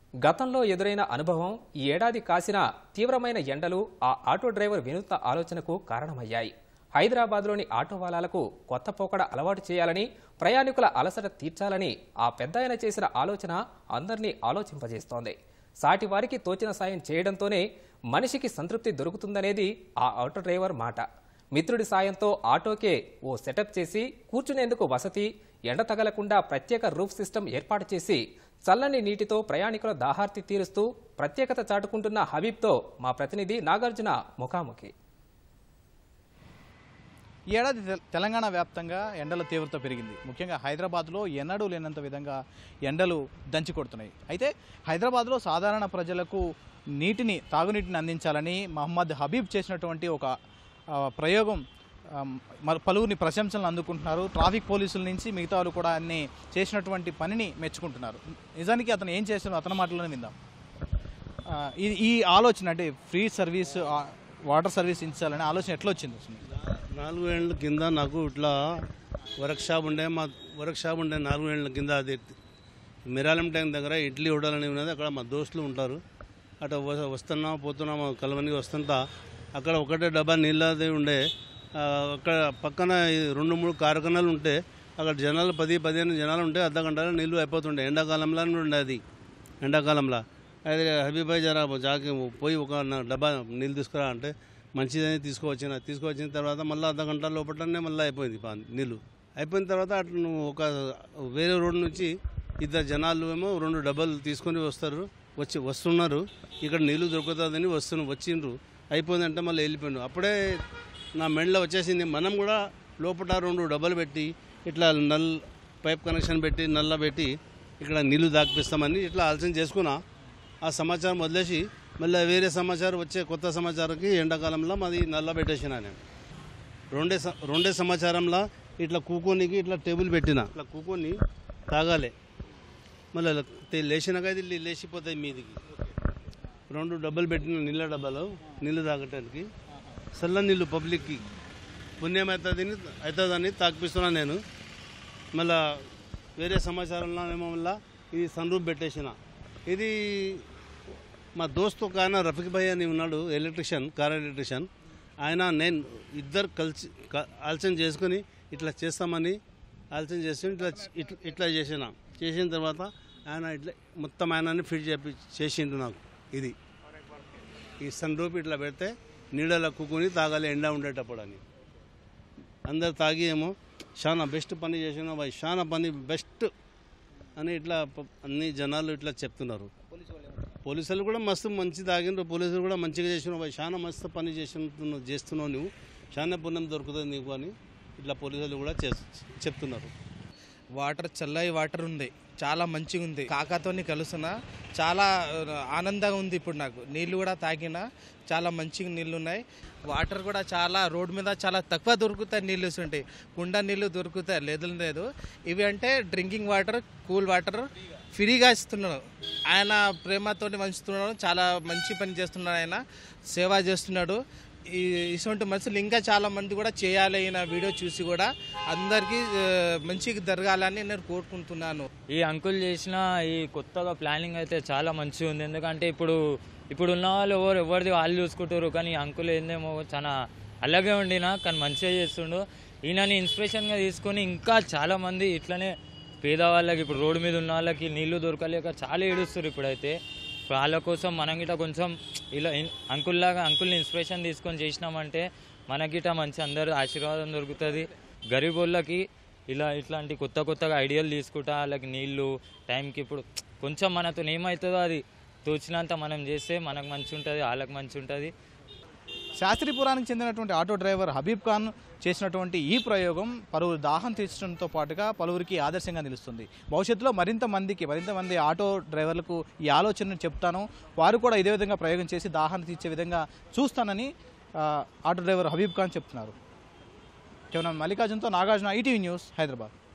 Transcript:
గతంలో ఎదురైన అనుభవం ఈ ఏడాది కాసిన తీవ్రమైన ఎండలు ఆ ఆటో డ్రైవర్ వినూత్న ఆలోచనకు కారణమయ్యాయి. హైదరాబాద్లోని ఆటో వాలాలకు కొత్త పోకడ అలవాటు చేయాలని, ప్రయాణికుల అలసట తీర్చాలని ఆ పెద్దాయన చేసిన ఆలోచన అందరినీ ఆలోచింపజేస్తోంది. సాటి వారికి తోచిన సాయం చేయడంతోనే మనిషికి సంతృప్తి దొరుకుతుందనేది ఆ ఆటో డ్రైవర్ మాట. మిత్రుడి సాయంతో ఆటోకే ఓ సెటప్ చేసి కూర్చునేందుకు వసతి, ఎండ తగలకుండా ప్రత్యేక రూఫ్ సిస్టమ్ ఏర్పాటు చేసి చల్లని నీటితో ప్రయాణికుల దాహార్తి తీరుస్తూ ప్రత్యేకత చాటుకుంటున్న హబీబ్తో మా ప్రతినిధి నాగార్జున ముఖాముఖి. ఈ ఏడాది తెలంగాణ వ్యాప్తంగా ఎండల తీవ్రత పెరిగింది. ముఖ్యంగా హైదరాబాద్లో ఎన్నడూ లేనంత విధంగా ఎండలు దంచి కొడుతున్నాయి. అయితే హైదరాబాద్లో సాధారణ ప్రజలకు తాగునీటిని అందించాలని మహమ్మద్ హబీబ్ చేసినటువంటి ఒక ప్రయోగం పలువురిని ప్రశంసలను అందుకుంటున్నారు. ట్రాఫిక్ పోలీసుల నుంచి మిగతా వాళ్ళు కూడా అన్ని చేసినటువంటి పనిని మెచ్చుకుంటున్నారు. నిజానికి అతను ఏం చేస్తున్నారో అతని మాటలోనే విందాం. ఈ ఆలోచన అంటే ఫ్రీ సర్వీస్ వాటర్ సర్వీస్ ఇచ్చాలనే ఆలోచన ఎట్లా వచ్చింది? 4 ఏళ్ళ కింద నాకు ఇట్లా వర్క్షాప్ ఉండే 4 ఏళ్ళ కింద అది మిరాలం ట్యాంక్ దగ్గర ఇడ్లీ హోటల్ అని ఉన్నది. అక్కడ మా దోస్తులు ఉంటారు. అటు వస్తున్నా పోతున్నా కలవని వస్తుంటా అక్కడ ఒకటే డబ్బా నీళ్ళది ఉండే. అక్కడ పక్కన 2-3 కార్ఖానాలు ఉంటే అక్కడ జనాలు 10-15 జనాలు ఉంటే అర్ధ గంటలో నీళ్ళు అయిపోతుండే. ఎండాకాలంలో ఉండే అది. ఎండాకాలంలో అయితే హబీబాయ్ జరా జాకి పోయి ఒక డబ్బా నీళ్ళు తీసుకురా అంటే మంచిదని తీసుకువచ్చిన తర్వాత మళ్ళీ అర్ధ గంట లోపలనే మళ్ళీ అయిపోయింది నీళ్ళు. అయిపోయిన తర్వాత అటు ఒక వేరే రోడ్డు నుంచి 2 జనాలు ఏమో 2 డబ్బాలు తీసుకొని వస్తున్నారు. ఇక్కడ నీళ్ళు దొరుకుతుందని వచ్చిండ్రు. అయిపోయిందంటే మళ్ళీ వెళ్ళిపోయిండు. అప్పుడే నా మెండ్లో వచ్చేసింది. మనం కూడా లోపల 2 డబ్బాలు పెట్టి ఇట్లా పైప్ కనెక్షన్ పెట్టి నల్ల పెట్టి ఇక్కడ నీళ్లు దాకిపిస్తామని ఇట్లా ఆలోచన చేసుకున్నా. ఆ సమాచారం వదిలేసి మళ్ళీ వేరే సమాచారం వచ్చే కొత్త సమాచారంకి ఎండాకాలంలో మాది నల్ల పెట్టేసిన నేను. రెండే సమాచారంలో ఇట్లా కూకోనికి ఇట్లా టేబుల్ పెట్టిన. ఇట్లా కూకొని తాగాలి. మళ్ళీ లేచినాక ఇది లేచిపోతాయి మీదికి. 2 డబ్బాలు పెట్టిన నీళ్ళ డబ్బాలు నీళ్ళు తాగటానికి. చల్ల నీళ్ళు పబ్లిక్కి పుణ్యం అవుతుందని తాకిపిస్తున్నాను నేను. మళ్ళా వేరే సమాచారంలో ఏమో మళ్ళీ ఇది సన్ రూఫ్ పెట్టేసిన. ఇది మా దోస్తు ఒక ఆయన రఫీక్ భాయ్ అని ఉన్నాడు, కార్ ఎలక్ట్రిషియన్. ఆయన నేను ఇద్దరు కలిసి ఆలోచన చేసుకుని ఇట్లా చేస్తామని ఆలోచన చేసుకుని ఇట్లా చేసిన తర్వాత ఆయన ఇట్లా మొత్తం ఆయనని ఫిట్ చేసిండు నాకు. ఇది ఈ సన్ రూఫ్ ఇట్లా పెడితే నీళ్ళలో కుక్కుని తాగాలి ఎండ ఉండేటప్పుడు అని. అందరు తాగి ఏమో చాలా బెస్ట్ పని చేసిన భాయ్, చాలా పని బెస్ట్ అని ఇట్లా అన్ని జనాలు ఇట్లా చెప్తున్నారు. పోలీసులు కూడా మంచి తాగినారు. పోలీసులు కూడా మంచిగా చేసినావు భాయ్, చాలా మస్తు పని చేస్తున్నావు నువ్వు, చాలా పుణ్యం దొరుకుతుంది నీకు అని ఇట్లా పోలీసులు కూడా చెప్తున్నారు. చల్లటి వాటర్ ఉంది, చాలా మంచిగా ఉంది. కాకాతోని కలుస్తున్నా, చాలా ఆనందంగా ఉంది. ఇప్పుడు నాకు నీళ్ళు కూడా తాగినా చాలా మంచిగా నీళ్ళు ఉన్నాయి. వాటర్ కూడా చాలా రోడ్ మీద చాలా తక్కువ దొరుకుతాయి. నీళ్ళు ఉంటాయి, కుండ నీళ్ళు దొరుకుతాయి, లేదు. ఇవి అంటే డ్రింకింగ్ వాటర్, కూల్ వాటర్ ఫ్రీగా ఇస్తున్నాడు. ఆయన ప్రేమతో పంచుతున్నాడు. చాలా మంచి పని చేస్తున్నాడు. ఆయన సేవ చేస్తున్నాడు. ఇటువంటి మనుషులు ఇంకా చాలా మంది కూడా చేయాలి. ఈయన వీడియో చూసి కూడా అందరికీ మంచిగా జరగాలని నేను కోరుకుంటున్నాను. ఈ అంకుల్ చేసిన ఈ కొత్తగా ప్లానింగ్ అయితే చాలా మంచిగా ఉంది. ఎందుకంటే ఇప్పుడు ఉన్న వాళ్ళు ఎవరిది వాళ్ళు చూసుకుంటారు. కానీ అంకుల్ ఏందేమో చాలా అలాగే ఉండినా కానీ మంచిగా చేస్తుండు. ఈయనని ఇన్స్పిరేషన్గా తీసుకొని ఇంకా చాలామంది ఇట్లనే పేదవాళ్ళకి, ఇప్పుడు రోడ్డు మీద ఉన్న వాళ్ళకి నీళ్లు దొరకలేక చాలా ఏడుస్తారు. ఇప్పుడైతే వాళ్ళ కోసం మనం గిట్ట కొంచెం ఇలా అంకుల్ని ఇన్స్పిరేషన్ తీసుకొని చేసినామంటే మనకిట మంచి అందరూ ఆశీర్వాదం దొరుకుతుంది. గరీబ్ వాళ్ళకి ఇట్లాంటి కొత్తగా ఐడియాలు తీసుకుంటా వాళ్ళకి నీళ్ళు టైంకి ఇప్పుడు కొంచెం మనతో ఏమవుతుందో అది తోచినంత మనం చేస్తే మనకు మంచి ఉంటుంది, వాళ్ళకి మంచి ఉంటుంది. శాస్త్రీపురానికి చెందినటువంటి ఆటో డ్రైవర్ హబీబ్ ఖాన్ చేసినటువంటి ఈ ప్రయోగం పలువురు దాహం తీర్చడంతో పాటుగా పలువురికి ఆదర్శంగా నిలుస్తుంది. భవిష్యత్తులో మరింత మంది ఆటో డ్రైవర్లకు ఈ ఆలోచనను చెప్తాను, వారు కూడా ఇదే విధంగా ప్రయోగం చేసి దాహాన్ని తీర్చే విధంగా చూస్తానని ఆటో డ్రైవర్ హబీబ్ ఖాన్ చెప్తున్నారు. కేవలం మల్లికార్జున్తో నాగార్జున, ఈటీవీ న్యూస్, హైదరాబాద్.